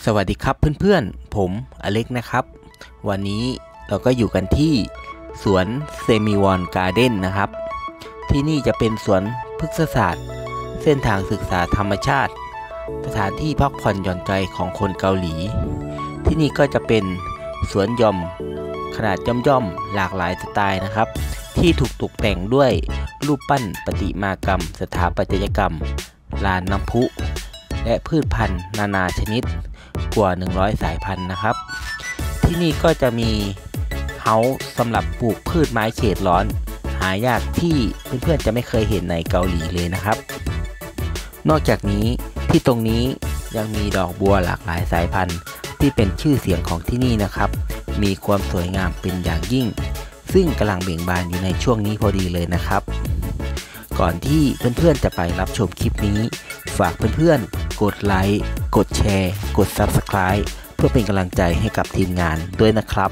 สวัสดีครับเพื่อนๆผมอเล็กนะครับวันนี้เราก็อยู่กันที่สวนเซมิวอนการ์เด้นนะครับที่นี่จะเป็นสวนพฤกษศาสตร์เส้นทางศึกษาธรรมชาติสถานที่พักผ่อนหย่อนใจของคนเกาหลีที่นี่ก็จะเป็นสวนหย่อมขนาดย่อมๆหลากหลายสไตล์นะครับที่ถูกตกแต่งด้วยรูปปั้นประติมากรรมสถาปัตยกรรมลานน้ำพุและพืชพันธุ์นานาชนิดกว่า100สายพันธุ์นะครับที่นี่ก็จะมีเฮาส์สำหรับปลูกพืชไม้เขตร้อนหายากที่เพื่อนๆจะไม่เคยเห็นในเกาหลีเลยนะครับนอกจากนี้ที่ตรงนี้ยังมีดอกบัวหลากหลายสายพันธุ์ที่เป็นชื่อเสียงของที่นี่นะครับมีความสวยงามเป็นอย่างยิ่งซึ่งกำลังเบ่งบานอยู่ในช่วงนี้พอดีเลยนะครับก่อนที่เพื่อนๆจะไปรับชมคลิปนี้ฝากเพื่อนๆกดไลค์กดแชร์กด Subscribe เพื่อเป็นกำลังใจให้กับทีมงานด้วยนะครับ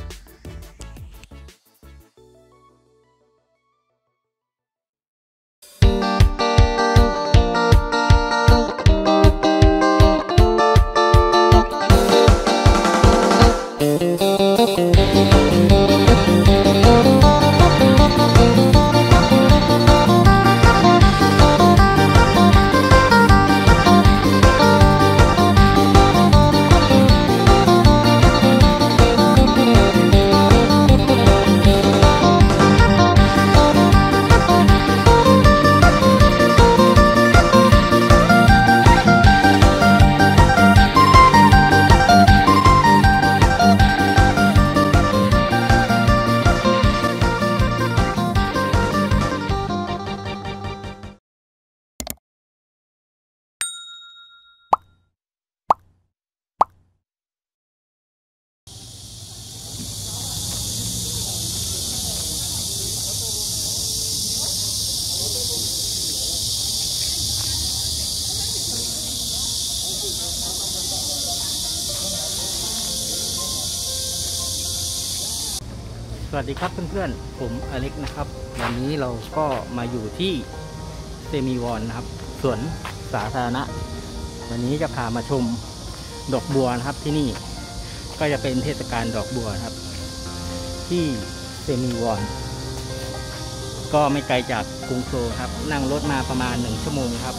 สวัสดีครับเพื่อนๆผมอเล็กนะครับวันนี้เราก็มาอยู่ที่เซมิวอนนะครับสวนสาธารณะวันนี้จะพามาชมดอกบัวนะครับที่นี่ก็จะเป็นเทศกาลดอกบัวนะครับที่เซมิวอนก็ไม่ไกลจากกรุงโซลครับนั่งรถมาประมาณ1 ชั่วโมงครับ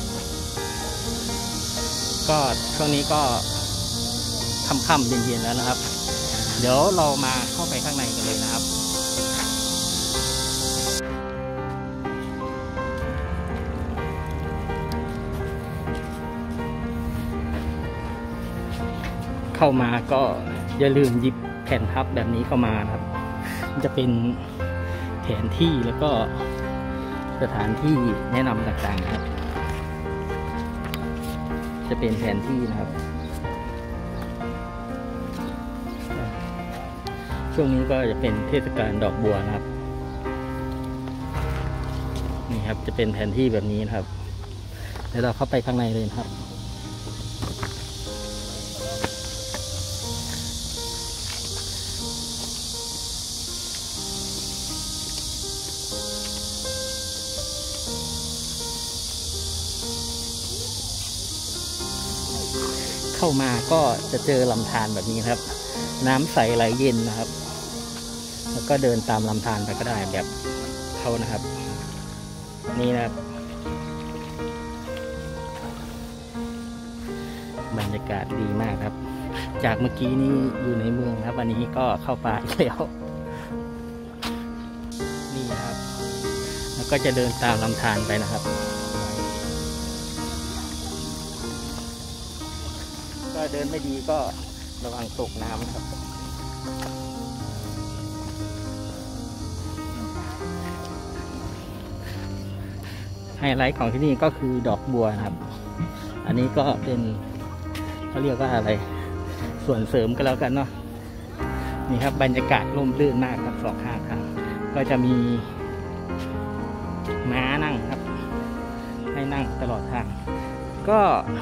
ก็ช่วงนี้ก็ค่ำๆเย็นๆแล้วนะครับเดี๋ยวเรามาเข้าไปข้างในกันเลยนะครับเข้ามาก็อย่าลืมหยิบแผ่นพับแบบนี้เข้ามาครับมันจะเป็นแผนที่แล้วก็สถานที่แนะนำต่างๆครับจะเป็นแผนที่นะครับช่วงนี้ก็จะเป็นเทศกาลดอกบัวนะครับนี่ครับจะเป็นแผนที่แบบนี้นะครับเดี๋ยวเราเข้าไปข้างในเลยนะครับเข้ามาก็จะเจอลำธารแบบนี้ครับน้ำใสไหลเย็นนะครับแล้วก็เดินตามลำธารไปก็ได้แบบเขานะครับนี่นะครับบรรยากาศดีมากครับจากเมื่อกี้นี้อยู่ในเมืองครับวันนี้ก็เข้าป่าแล้วนี่นะครับแล้วก็จะเดินตามลำธารไปนะครับก็เดินไม่ดีก็ระวังตกน้ำนะครับไฮไลท์ของที่นี่ก็คือดอกบัวนะครับอันนี้ก็เป็นเขาเรียกว่าอะไรส่วนเสริมก็แล้วกันเนาะนี่ครับบรรยากาศร่มรื่นมากครับสองข้างทางก็จะมีม้านั่งครับให้นั่งตลอดทางก็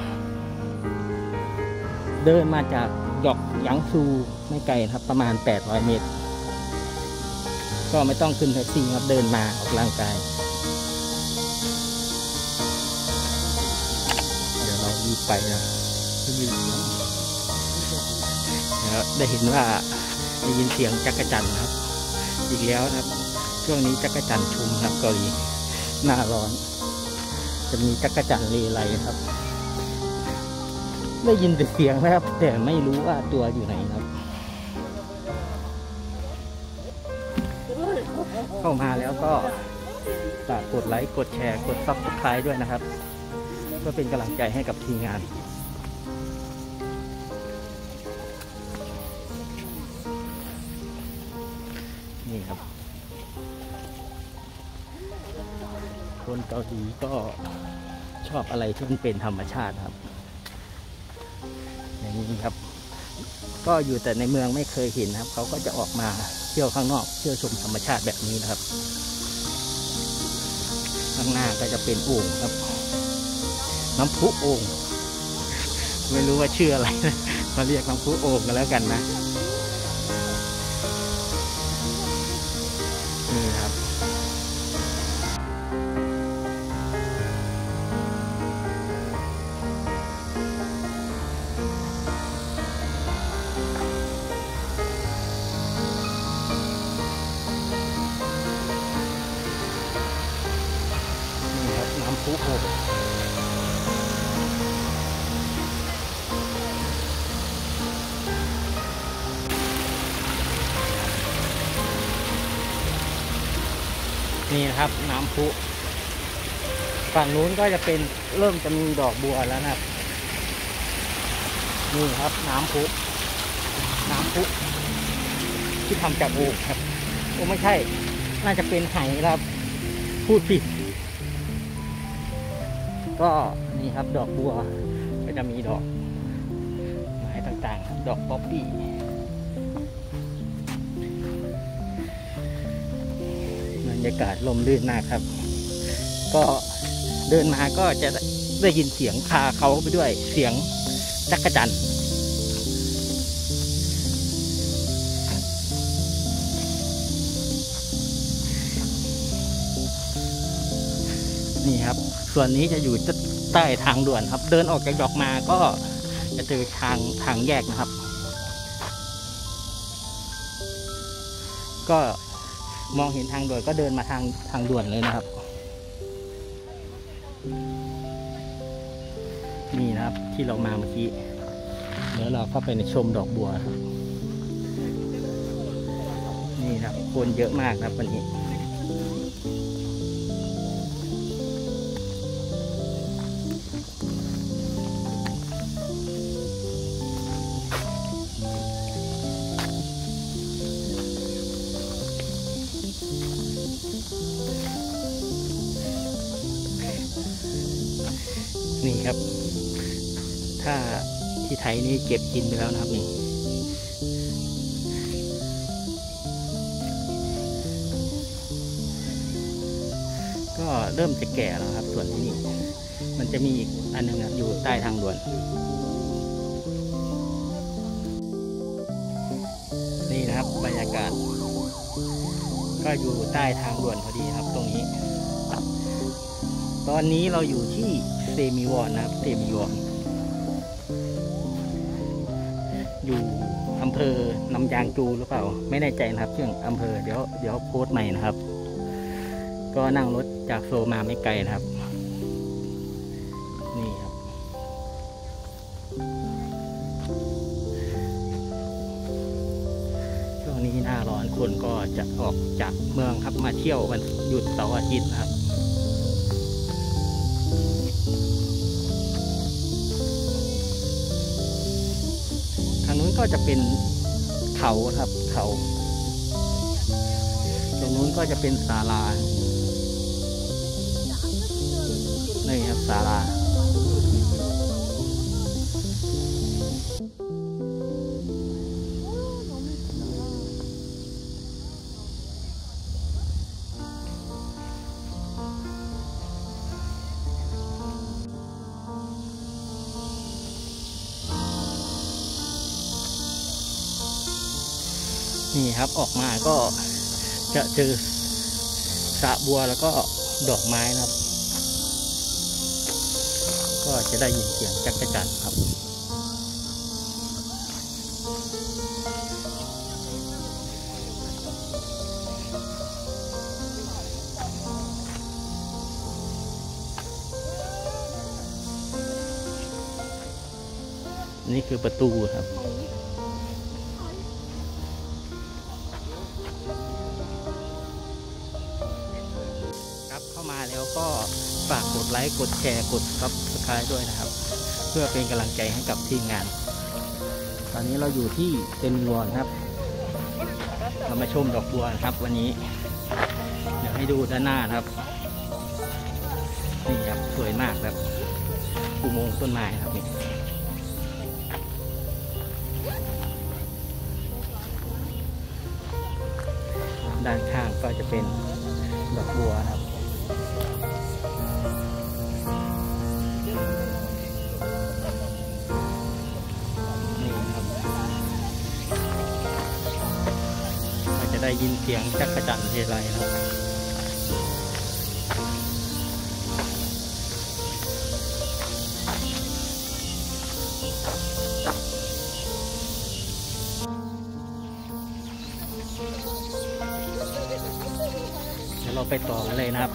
เดินมาจากหยอกหยางซูไม่ไกลครับประมาณ800 เมตรก็ไม่ต้องขึ้นแท็กซี่ครับเดินมาออกกำลังกาย เดี๋ยวเรารีบไปนะแล้วได้เห็นว่าได้ยินเสียงจักรจั่นครับอีกแล้วนะครับช่วงนี้จักรจั่นชุมครับเกาหลีหน้าร้อนจะมีจักรจั่นเลไลครับได้ยินแต่เสียงนะครับแต่ไม่รู้ว่าตัวอยู่ไหนครับเข้ามาแล้วก็ฝากกดไลค์กดแชร์กด Subscribe ด้วยนะครับเพื่อเป็นกำลังใจให้กับทีมงานนี่ครับคนเกาหลีก็ชอบอะไรที่มันเป็นธรรมชาติครับอย่างนี้ครับก็อยู่แต่ในเมืองไม่เคยเห็นครับเขาก็จะออกมาเที่ยวข้างนอกเที่ยวชมธรรมชาติแบบนี้นะครับข้างหน้าก็จะเป็นโอ่งครับน้ำพุโอ่งไม่รู้ว่าชื่ออะไรนะมาเรียกน้ำพุโอ่งกันแล้วกันนะนี่ครับน้ำพุโอ่งนี่นะครับน้ำพุฝั่งนู้นก็จะเป็นเริ่มจะมีดอกบัวแล้วนะครับนี่ครับน้ำพุที่ทำจากโอ่งครับโอ้ไม่ใช่น่าจะเป็นไหครับพูดผิดก็นี่ครับดอกบัวก็จะมีดอกไม้ต่างๆครับดอกป๊อปปี้บรรยากาศลมลื่นมากครับก็เดินมาก็จะได้ยินเสียงพาเขาไปด้วยเสียงจักรจั่นนี่ครับส่วนนี้จะอยู่ใต้ทางด่วนครับเดินออกจากดอกมาก็จะเจอทางแยกนะครับก็มองเห็นทางด่วนก็เดินมาทางด่วนเลยนะครับนี่นะครับที่เรามาเมื่อกี้เดี๋ยวเราเข้าไปในชมดอกบัวครับนี่นะครับคนเยอะมากครับวันนี้นี่ครับถ้าที่ไทยนี่เก็บกินไปแล้วนะครับนี่ก็เริ่มจะแก่แล้วครับส่วนที่นี่มันจะมีอีกอันหนึ่งอยู่ใต้ทางด่วนนี่นะครับบรรยากาศก็อยู่ใต้ทางด่วนพอดีครับตรงนี้ตอนนี้เราอยู่ที่เซมิวอนนะครับเซมิวอนอยู่อำเภอนำยางจูหรือเปล่าไม่แน่ใจนะครับชื่ออำเภอเดี๋ยวโพสต์ใหม่นะครับก็นั่งรถจากโซมาไม่ไกลนะครับนี่ครับช่วงนี้หน้าร้อนคนก็จะออกจากเมืองครับมาเที่ยววันหยุดเสาร์อาทิตย์นะครับทางนู้นก็จะเป็นเขาครับเขาตรงนู้นก็จะเป็นศาลานี่ครับศาลานี่ครับออกมาก็จะเจอสระบัวแล้วก็ดอกไม้นะครับก็จะได้ยินเสียงจักรจั่นครับนี่คือประตูครับเข้ามาแล้วก็ฝากกดไลค์กดแชร์กด Subscribe ด้วยนะครับเพื่อเป็นกำลังใจให้กับทีมงานตอนนี้เราอยู่ที่เซมิวอนครับเรามาชมดอกบัวนะครับวันนี้เดี๋ยวให้ดูด้านหน้าครับนี่ครับสวยมากครับอุโมงค์ต้นไม้ครับนี่ด้านข้างก็จะเป็นดอกบัวครับนี่ครับเราจะได้ยินเสียงจักรจั่นเทไรครับเดี๋ยวเราไปต่อกันเลยนะครับ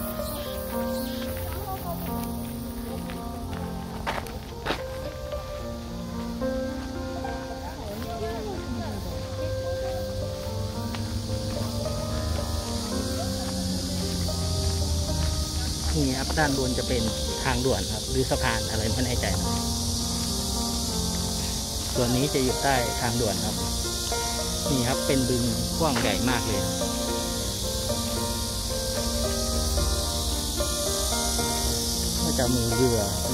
นี่ครับด้านบนจะเป็นทางด่วนครับหรือสะพานอะไรไม่แน่ใจนะส่วนนี้จะอยู่ใต้ทางด่วนครับนี่ครับเป็นบึงกว้างใหญ่มากเลยก็จะมีเรือ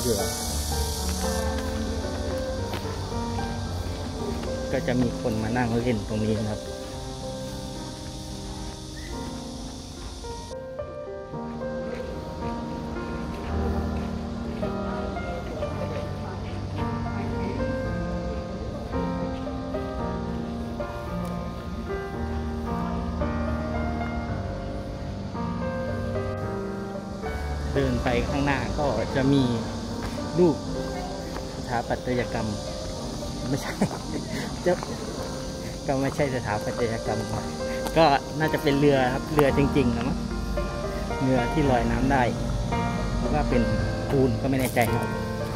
ก็จะมีคนมานั่งเล่นตรงนี้นะครับเดินไปข้างหน้าก็จะมีรูปสถาปัตยกรรมไม่ใช่ก็ไม่ใช่สถาปัตยกรรมก็น่าจะเป็นเรือครับเรือจริงๆนะมั้งเรือที่ลอยน้ำได้หรือว่าเป็นปูนก็ไม่แน่ใจครับ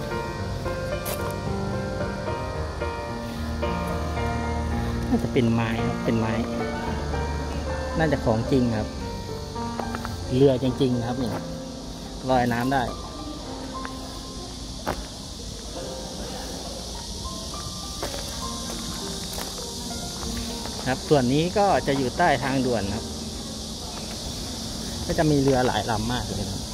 น่าจะเป็นไม้ครับเป็นไม้น่าจะของจริงครับเรือจริงๆครับเนี่ยลอยน้ำได้ครับส่วนนี้ก็จะอยู่ใต้ทางด่วนครับก็จะมีเรือหลายลำมากเลยนะ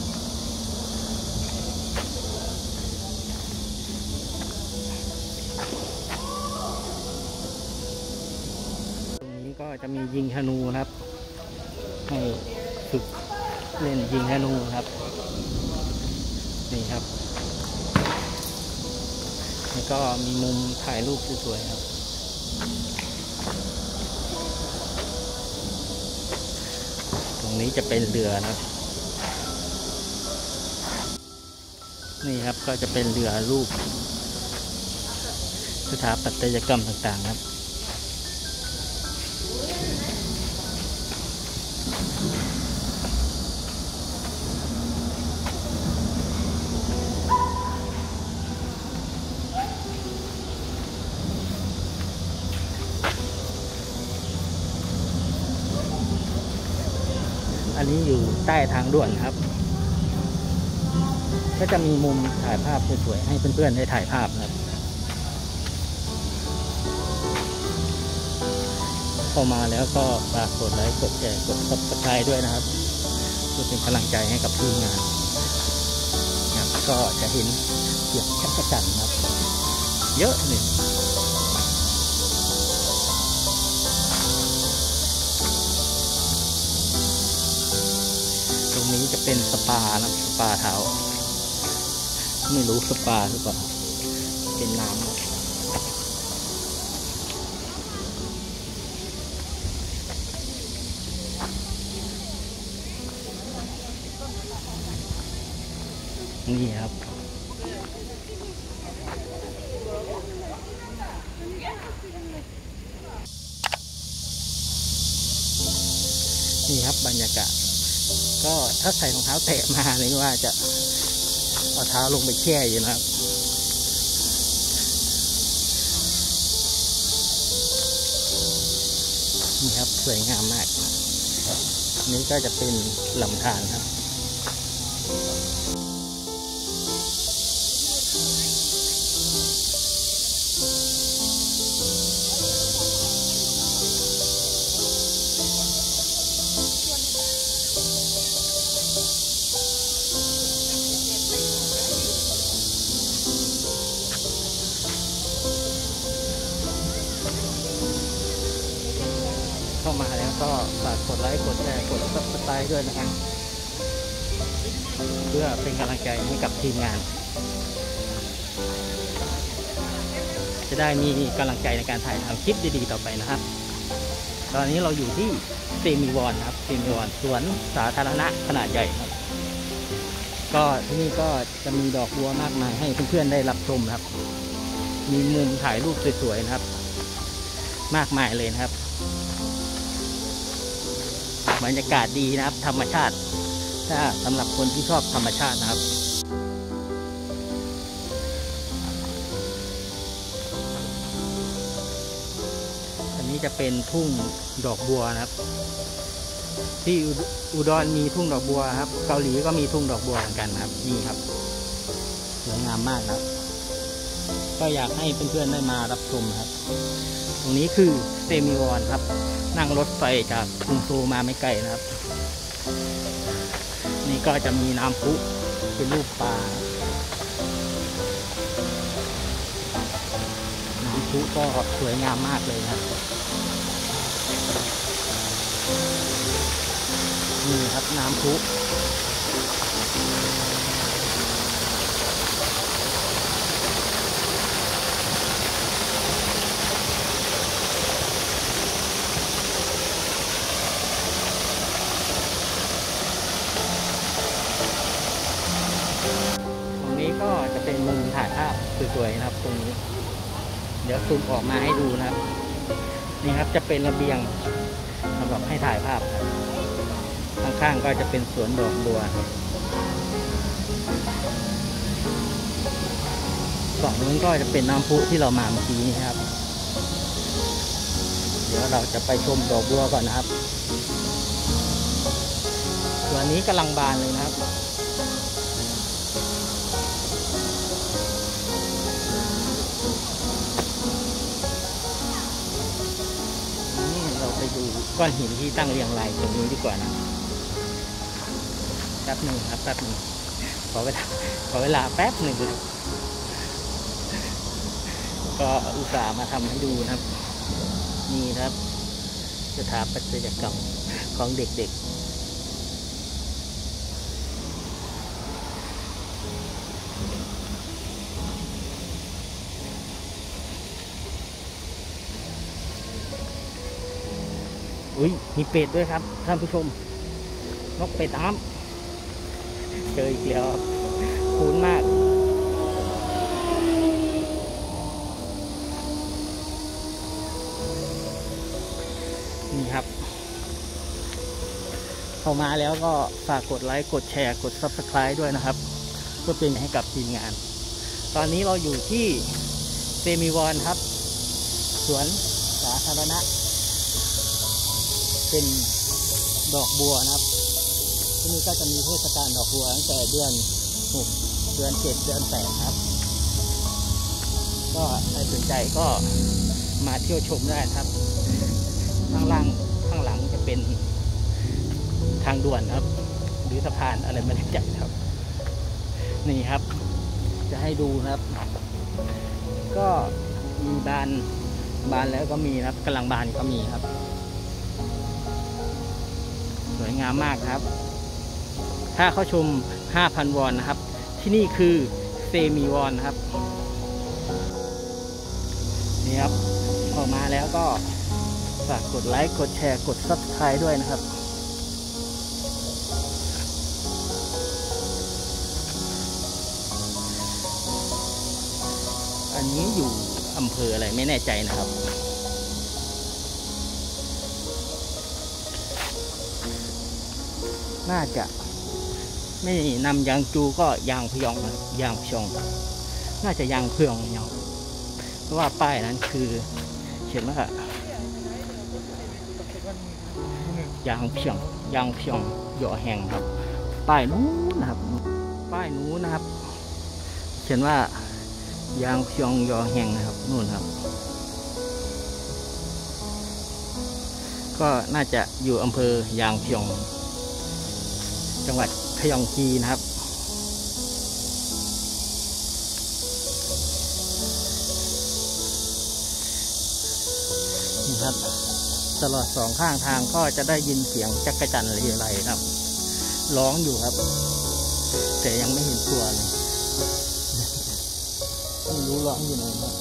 ตรงนี้ก็จะมียิงธนูครับให้ฝึกเล่นยิงธนูครับนี่ครับแล้วก็มีมุมถ่ายรูปสวยๆครับตรงนี้จะเป็นเรือนะครับนี่ครับก็จะเป็นเรือรูปสถาปัตยกรรมต่างๆครับอันนี้อยู่ใต้ทางด่วนครับก็จะมีมุมถ่ายภาพสวยๆให้เพื่อนๆได้ถ่ายภาพครับเข้ามาแล้วก็ฝากกดไลค์กดแชร์กด Subscribe ด้วยนะครับเพื่อเป็นกำลังใจให้กับทีมงานก็จะเห็นเสียงจักรจั่นครับเยอะเลยตรงนี้จะเป็นสปานะสปาเท้าไม่รู้สปาหรือเปล่าเป็นน้ำนี่ครับครับบรรยากาศก็ถ้าใส่รองเท้าแตะมาเลยว่าจะเอาเท้าลงไปแช่อยู่นะครับนี่ครับสวยงามมากนี่ก็จะเป็นลำธารครับเข้ามาแล้วก็ฝากกดไลค์กดแชร์กด Subscribe ด้วยนะครับเพื่อเป็นกำลังใจให้กับทีมงานจะได้มีกำลังใจในการถ่ายทำคลิปดีๆต่อไปนะครับตอนนี้เราอยู่ที่เซมิวอนครับเซมิวอนสวนสาธารณะขนาดใหญ่ครับก็ที่นี่ก็จะมีดอกบัวมากมายให้เพื่อนๆได้รับชมครับมีมุมถ่ายรูปสวยๆนะครับมากมายเลยนะครับบรรยากาศดีนะครับธรรมชาติถ้าสำหรับคนที่ชอบธรรมชาตินะครับอันนี้จะเป็นทุ่งดอกบัวนะครับที่อุดรมีทุ่งดอกบัวครับเกาหลีก็มีทุ่งดอกบัวเหมือนกันนะครับนี่ครับสวยงามมากนะครับก็อยากให้เพื่อนๆได้มารับชมครับตรงนี้คือเซมิวอนครับนั่งรถไฟจากกรุงโซลมาไม่ไกลนะครับนี่ก็จะมีน้ำพุเป็นรูปปลาน้ำพุก็สวยงามมากเลยครับนี่ครับน้ำพุก็จะเป็นมุมถ่ายภาพสวยๆนะครับตรงนี้เดี๋ยวซูมออกมาให้ดูนะครับนี่ครับจะเป็นระเบียงสำหรับให้ถ่ายภาพครับข้างๆก็จะเป็นสวนดอกบัวฝั่งนู้นก็จะเป็นน้ำพุที่เรามาเมื่อกี้นี้ครับเดี๋ยวเราจะไปชมดอกบัวก่อนนะครับส่วนนี้กำลังบานเลยนะครับไปดูก้อนหินที่ตั้งเรียงรายตรงนี้ดีกว่านะแป๊บหนึ่งครับแป๊บหนึ่งขอเวลาแป๊บหนึ่งก็อุตส่าห์มาทำให้ดูนะครับนี่ครับสถาปัตยกรรมของเด็กอุ้ยมีเป็ดด้วยครับท่านผู้ชมนกเป็ดน้ำเจออีกแล้วคุ้นมากนี่ครับเข้ามาแล้วก็ฝากกดไลค์กดแชร์กด Subscribe ด้วยนะครับเพื่อเป็นให้กับทีมงานตอนนี้เราอยู่ที่เซมิวอนครับสวนสาธารณะเป็นดอกบัวนะครับที่นี่ก็จะมีเทศกาลดอกบัวตั้งแต่เดือน6เดือน7เดือน8ครับก็ใครสนใจก็มาเที่ยวชมได้ครับข้างหลังจะเป็นทางด่วนครับหรือสะพานอะไรไม่แน่ใจครับนี่ครับจะให้ดูนะครับก็มีบานแล้วก็มีครับกำลังบานก็มีครับสวยงามมากครับถ้าเข้าชม 5,000 วอนนะครับที่นี่คือเซมิวอนครับนี่ครับออกมาแล้วก็ฝากกดไลค์กดแชร์กด Subscribe ด้วยนะครับอันนี้อยู่อำเภออะไรไม่แน่ใจนะครับน่าจะไม่นำยางจูก็ยางพยองนะครับยางพยองน่าจะยางพยองเนาะเพราะว่าป้ายนั้นคือเขียนว่ายางพยองยางพยองหย่อแห้งครับป้ายนู้นนะครับป้ายนู้นนะครับเขียนว่ายางพยองหย่อแห้งนะครับนู่นครับก็น่าจะอยู่อำเภอยางพยองจังหวัดขยองจีนะครับนี่ครับตลอดสองข้างทางก็จะได้ยินเสียงจักรจั่นอะไรครับร้องอยู่ครับแต่ยังไม่เห็นตัวเลยไม่รู้ร้องอยู่ไหนครับ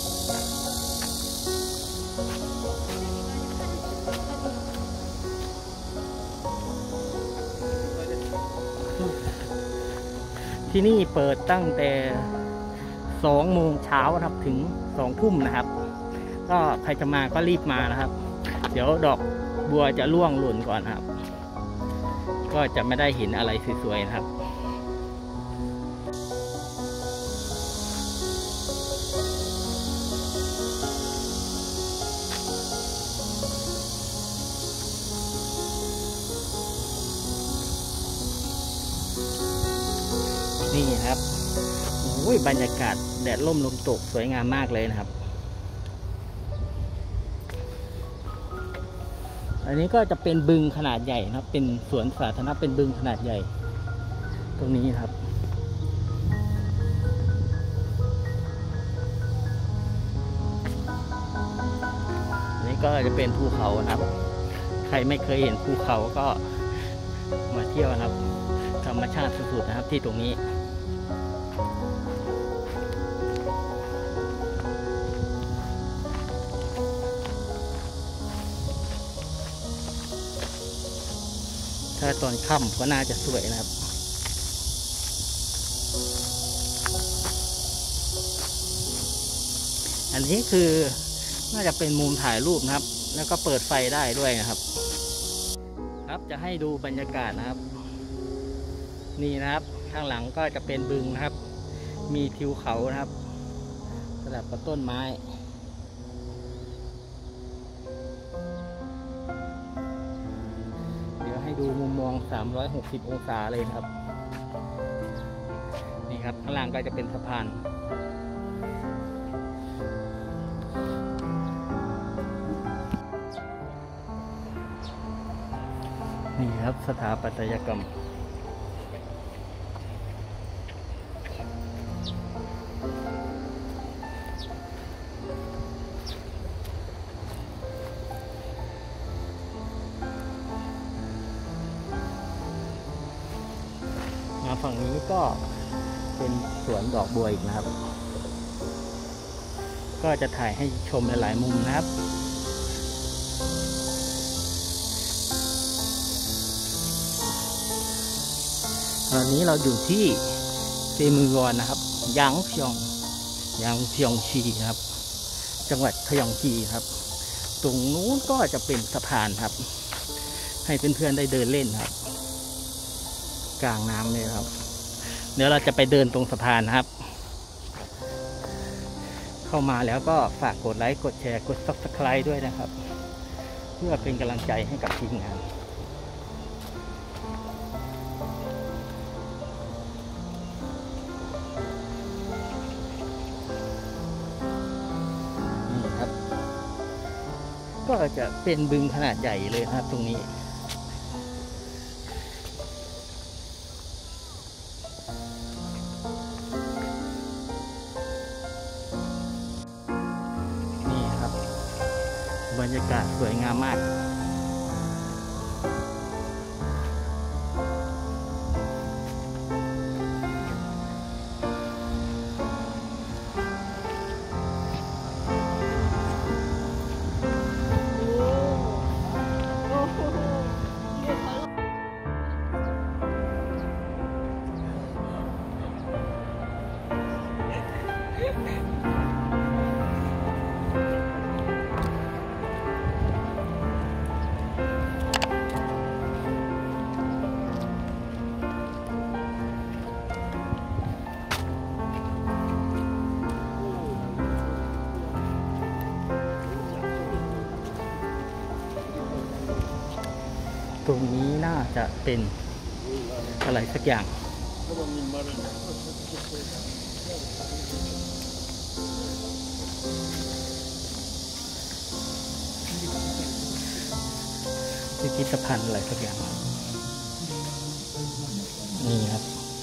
ที่นี่เปิดตั้งแต่2 โมงเช้าครับถึง2 ทุ่มนะครับก็ใครจะมาก็รีบมานะครับเดี๋ยวดอกบัวจะร่วงหล่นก่อนครับก็จะไม่ได้เห็นอะไรสวยๆนะครับนี่ครับโอ้ยบรรยากาศแดดร่มลมตกสวยงามมากเลยนะครับอันนี้ก็จะเป็นบึงขนาดใหญ่นะครับเป็นสวนสาธารณะเป็นบึงขนาดใหญ่ตรงนี้ครับอันนี้ก็จะเป็นภูเขานะครับใครไม่เคยเห็นภูเขาก็มาเที่ยวนะครับธรรมชาติสุดๆนะครับที่ตรงนี้ถ้าตอนค่ำก็น่าจะสวยนะครับอันนี้คือน่าจะเป็นมุมถ่ายรูปนะครับแล้วก็เปิดไฟได้ด้วยนะครับครับจะให้ดูบรรยากาศนะครับนี่นะครับข้างหลังก็จะเป็นบึงนะครับมีทิวเขานะครับสลับกับต้นไม้ให้ดูมุมมอง360 องศาเลยครับนี่ครับข้างล่างก็จะเป็นสะพานนี่ครับสถาปัตยกรรมฝั่งนี้ก็เป็นสวนดอกบัวอีกนะครับก็จะถ่ายให้ชมหลายๆมุมนะครับตอนนี้เราอยู่ที่เซมือวอนนะครับยางพยองชีครับจังหวัดขยองจีครับตรงนู้นก็จะเป็นสะพานครับให้เพื่อนๆได้เดินเล่นครับกลางน้ำเลยครับเดี๋ยวเราจะไปเดินตรงสะพานนะครับเข้ามาแล้วก็ฝากกดไลค์กดแชร์กด Subscribe ด้วยนะครับเพื่อเป็นกำลังใจให้กับทีมงานนี่ครับก็จะเป็นบึงขนาดใหญ่เลยครับตรงนี้บรรยากาศสวยงามมากตรงนี้น่าจะเป็นอะไรสักอย่างพิพิธภัณฑ์อะไรสักอย่างนี่ครับ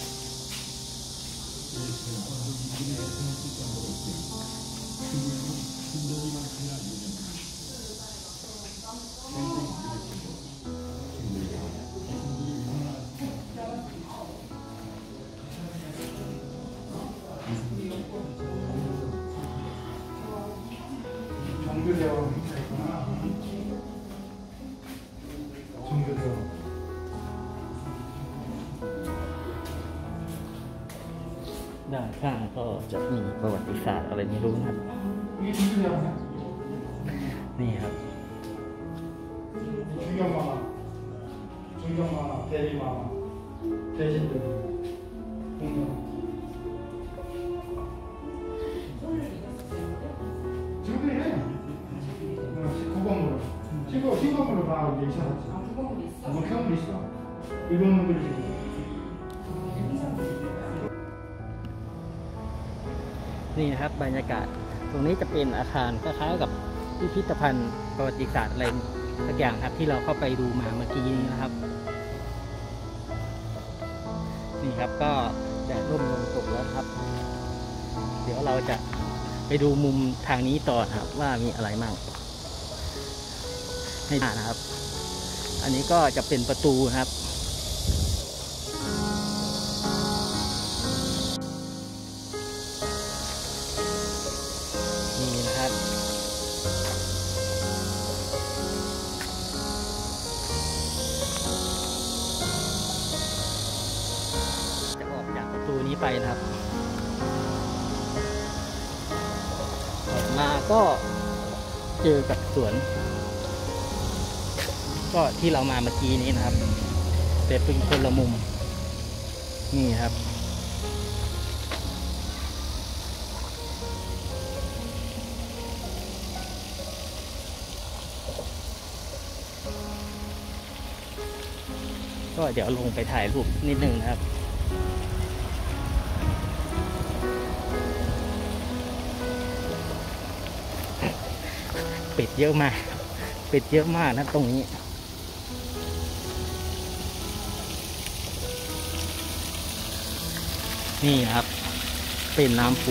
ด้านข้างก็จะมีประวัติศาสตร์อะไรไม่รู้นะครับนี่ครับ 싱거움으로 다 이제 있어놨지. 뭐 경험도 있어. 일본 분들이 지금. นี่นะครับบรรยากาศตรงนี้จะเป็นอาคารคล้ายๆกับพิพิธภัณฑ์ประวัติศาสตร์อะไรสักอย่างครับที่เราเข้าไปดูมาเมื่อกี้นี้นะครับนี่ครับก็แดดร่มลมตกแล้วครับเดี๋ยวเราจะไปดูมุมทางนี้ต่อครับว่ามีอะไรมั่งให้ดูนะครับอันนี้ก็จะเป็นประตูนะครับนี่นะครับจะออกจากประตูนี้ไปนะครับออกมาก็เจอกับสวนก็ที่เรามาเมื่อกี้นี้นะครับแต่เป็นคนละมุมนี่ครับก็เดี๋ยวลงไปถ่ายรูปนิดนึงนะครับเป็ดเยอะมากเป็ดเยอะมากนะตรงนี้นี่ครับเป็นน้ำพุ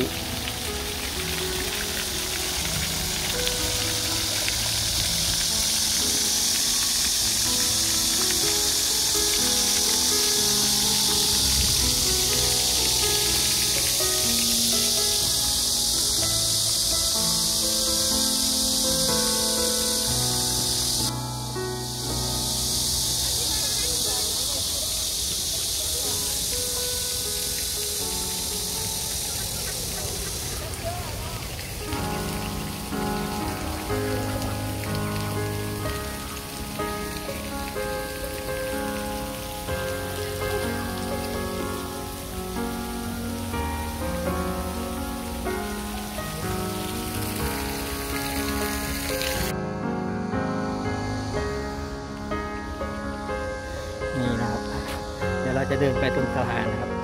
นี่นะครับเดี๋ยวเราจะเดินไปตรงสะพานนะครับ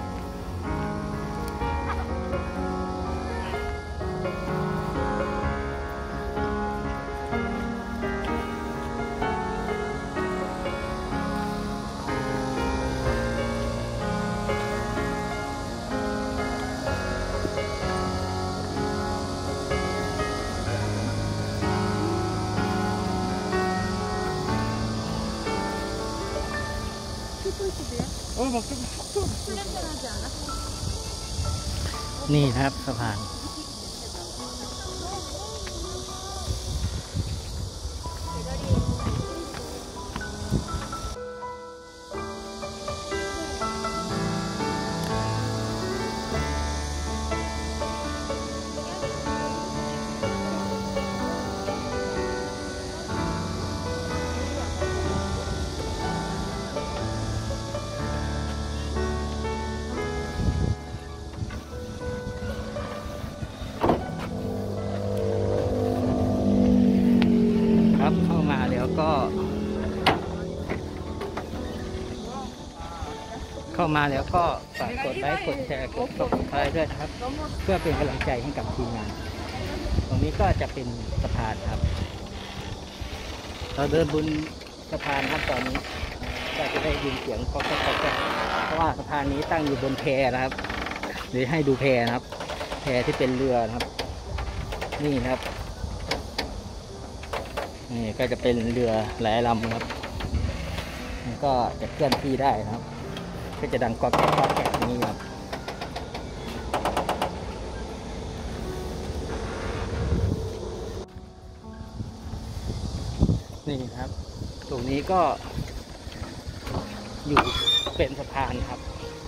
นี่นะครับสะพานามาแล้วก็ฝากกดไลค์กดแชร์กด Subscribe ด้วยนะครับเพื่อเป็นกำลังใจให้กับทีมงานตรงนี้ก็จะเป็นสะพานครับเราเดินบนสะพานครับตอนนี้ก็จะได้ยินเสียงเคาะเพราะว่าสะพานนี้ตั้งอยู่บนแพนะครับหรือให้ดูแพนะครับแพที่เป็นเรือนะครับนี่นะครับนี่ก็จะเป็นเรือหลายลำครับมันก็จะเคลื่อนที่ได้นะครับก็จะดังก๊อกแก๊กนี้ครับนี่ครับตรงนี้ก็อยู่เป็นสะพานครับ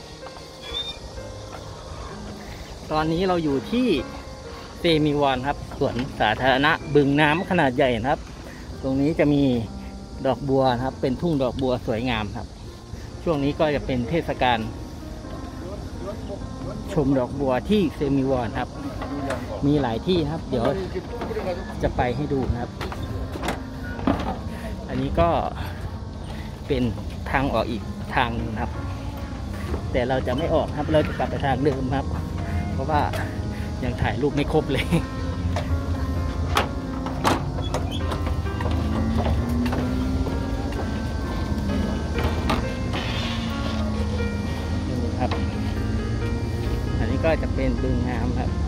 ตอนนี้เราอยู่ที่เซมิวอนครับสวนสาธารณะบึงน้ำขนาดใหญ่นะครับตรงนี้จะมีดอกบัวนะครับเป็นทุ่งดอกบัวสวยงามครับช่วงนี้ก็จะเป็นเทศกาลชมดอกบัวที่เซมิวอนครับมีหลายที่ครับเดี๋ยวจะไปให้ดูนะครับอันนี้ก็เป็นทางออกอีกทางนึงครับแต่เราจะไม่ออกครับเราจะกลับไปทางเดิมครับเพราะว่ายังถ่ายรูปไม่ครบเลยนี่ครับอันนี้ก็จะเป็นบึงน้ำครับ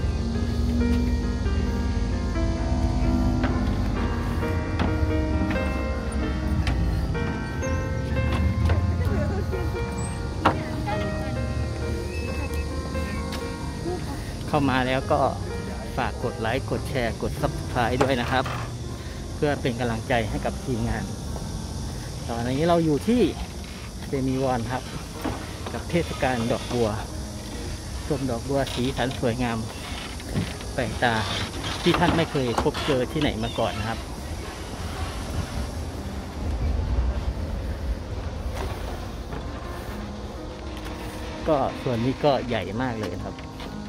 เข้ามาแล้วก็ฝากกดไลค์กดแชร์กด Subscribe ด้วยนะครับเพื่อเป็นกำลังใจให้กับทีมงานตอนนี้เราอยู่ที่เซมิวอนครับกับเทศกาลดอกบัวชมดอกบัวสีสันสวยงามแปลกตาที่ท่านไม่เคยพบเจอที่ไหนมาก่อนนะครับก็ส่วนนี้ก็ใหญ่มากเลยครับ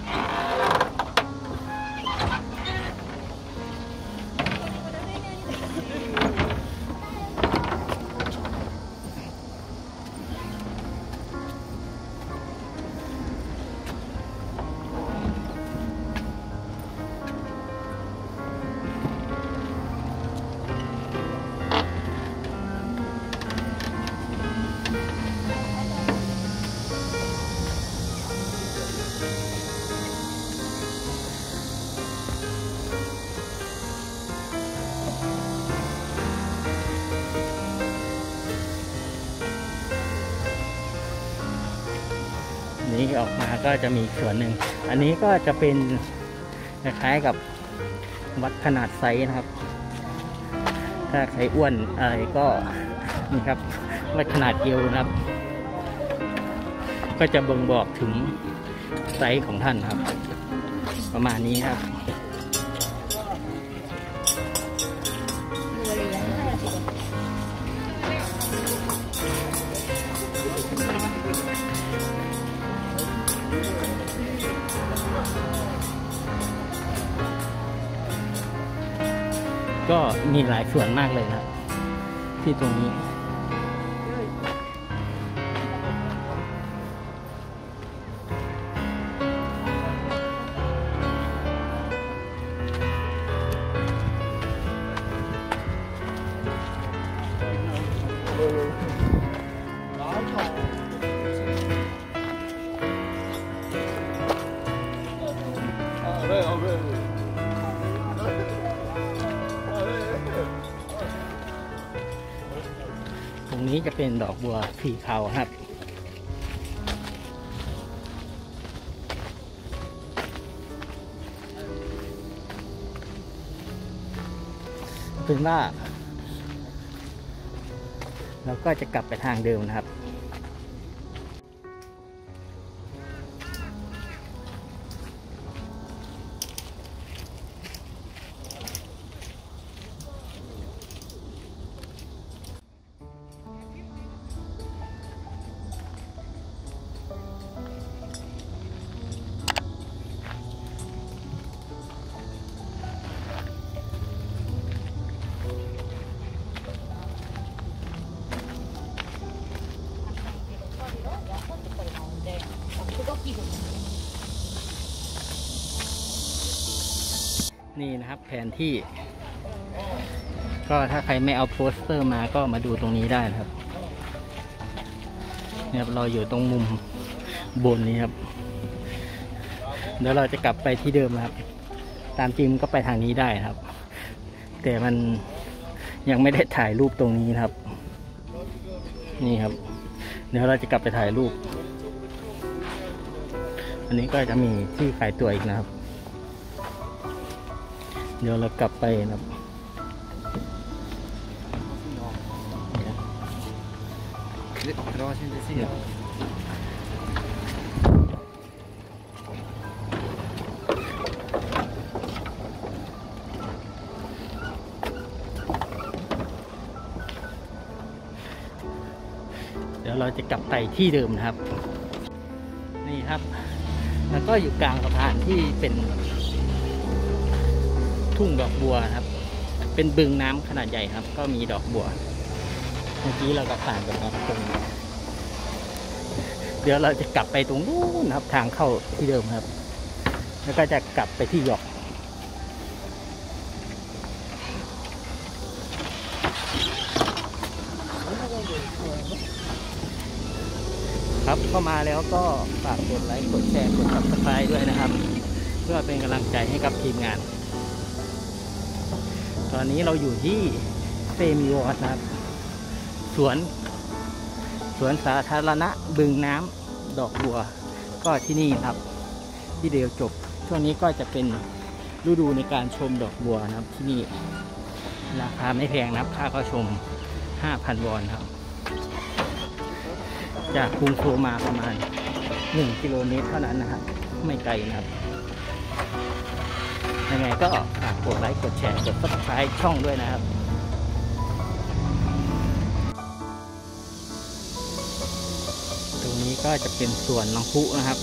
นี้ออกมาก็จะมีส่วนหนึ่งอันนี้ก็จะเป็นคล้ายๆกับวัดขนาดไซส์นะครับถ้าใครอ้วนอะไรก็นี่ครับวัดขนาดเอวนะครับก็จะบ่งบอกถึงไซส์ของท่านครับประมาณนี้ครับก็มีหลายส่วนมากเลยนะที่ตรงนี้ตรงนี้จะเป็นดอกบัวสีขาวครับเป็นว่าเราก็จะกลับไปทางเดิมนะครับนี่นะครับแผนที่ก็ถ้าใครไม่เอาโปสเตอร์มาก็มาดูตรงนี้ได้นะครับเนี่ยเราอยู่ตรงมุมบนนี้ครับเดี๋ยวเราจะกลับไปที่เดิมนะครับตามจริงก็ไปทางนี้ได้ครับแต่มันยังไม่ได้ถ่ายรูปตรงนี้นะครับนี่ครับเดี๋ยวเราจะกลับไปถ่ายรูปอันนี้ก็จะมีที่ขายตั๋วอีกนะครับเดี๋ยวเรากลับไปนะครับเดี๋ยวเราจะกลับไปที่เดิมนะครับนี่ครับแล้วก็อยู่กลางสะพานที่เป็นทุ่งดอกบัวครับเป็นบึงน้ำขนาดใหญ่ครับก็มีดอกบัวเมื่อกี้เราก็ผ่านไปครับตรงนี้เดี๋ยวเราจะกลับไปตรงนู้นนะครับทางเข้าที่เดิมครับแล้วก็จะกลับไปที่หยอกครับเข้ามาแล้วก็ฝากกดไลค์กดแชร์กด Subscribe ด้วยนะครับเพื่อเป็นกำลังใจให้กับทีมงานตอนนี้เราอยู่ที่เซมิวอร์นะครับสวนสาธารณะบึงน้ำดอกบัวก็ที่นี่ครับที่เดียวจบช่วงนี้ก็จะเป็นฤดูในการชมดอกบัวนะครับที่นี่ราคาไม่แพงนะครับค่าเข้าชม 5,000 วอนครับจากกรุงโซมาประมาณ1 กิโลเมตรเท่านั้นนะครับไม่ไกลนะครับยังไงก็ฝากกดไลค์กดแชร์กด Subscribe ช่องด้วยนะครับตรงนี้ก็จะเป็นสวนน้ำพุนะครับ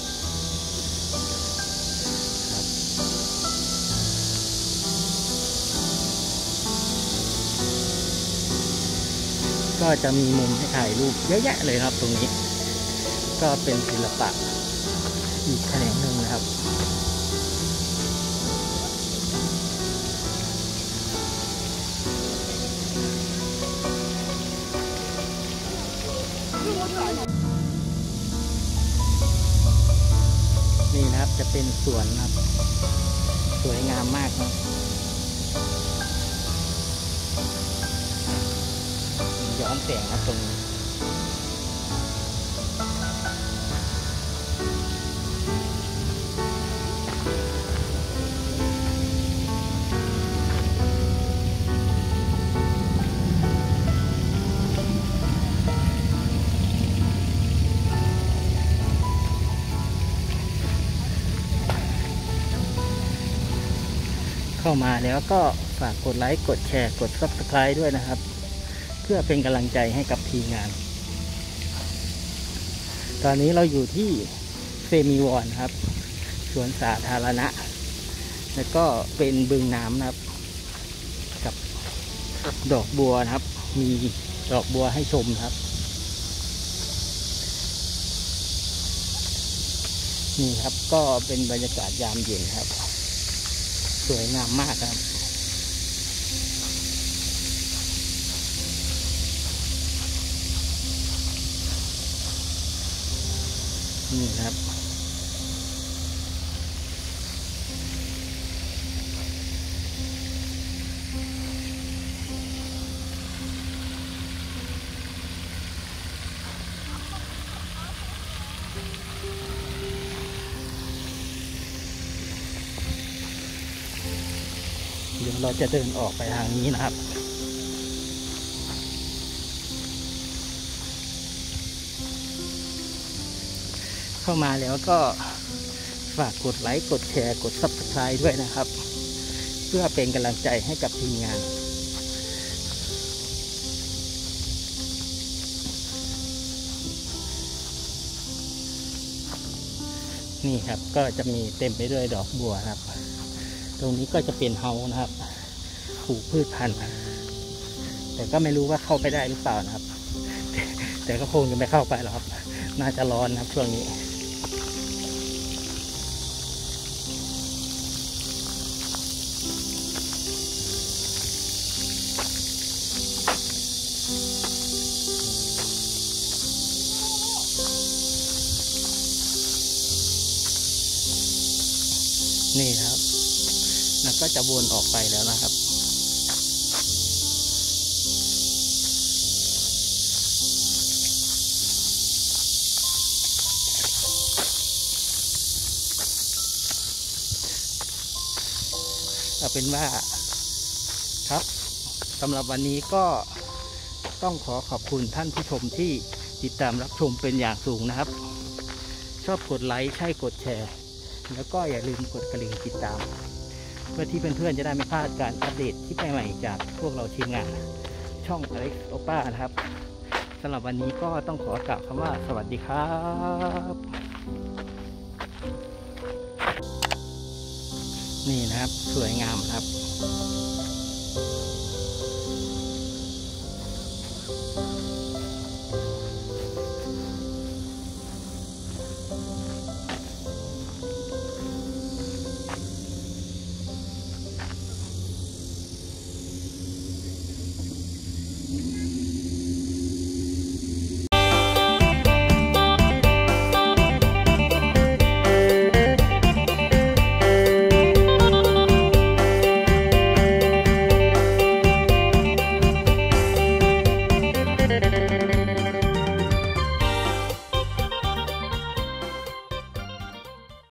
ก็จะมีมุมให้ถ่ายรูปเยอะแยะเลยครับตรงนี้ก็เป็นศิลปะอีกแขนงหนึ่งนะครับนี่นะครับจะเป็นสวนครับสวยงามมากนะย้อมแสงครับตรงนี้เข้ามาแล้วก็ฝากกดไลค์กดแชร์กด Subscribe ด้วยนะครับเพื่อเป็นกำลังใจให้กับทีมงานตอนนี้เราอยู่ที่เซมิวอนครับสวนสาธารณะแล้วก็เป็นบึงน้ำนะครับกับดอกบัวนะครับมีดอกบัวให้ชมครับนี่ครับก็เป็นบรรยากาศยามเย็นครับสวยงามมากครับนี่ครับเดี๋ยวเราจะเดินออกไปทางนี้นะครับเข้ามาแล้วก็ฝากกดไลค์กดแชร์กด Subscribe ด้วยนะครับเพื่อเป็นกำลังใจให้กับทีมงานนี่ครับก็จะมีเต็มไปด้วยดอกบัวครับตรงนี้ก็จะเป็นเฮาส์นะครับปลูกพืชพันธุ์แต่ก็ไม่รู้ว่าเข้าไปได้หรือเปล่านะครับแต่ก็คงจะไม่เข้าไปหรอกครับน่าจะร้อนนะครับช่วงนี้ก็จะวนออกไปแล้วนะครับเอาเป็นว่าครับสำหรับวันนี้ก็ต้องขอบคุณท่านผู้ชมที่ติดตามรับชมเป็นอย่างสูงนะครับชอบกดไลค์ใช่กดแชร์แล้วก็อย่าลืมกดกระดิ่งติดตามเพื่อที่เพื่อนๆจะได้ไม่พลาดการอัปเดตคลิปใหม่ๆจากพวกเราทีมงานช่อง Alex Opa นะครับสำหรับวันนี้ก็ต้องขอกล่าวคำว่าสวัสดีครับนี่นะครับสวยงามครับ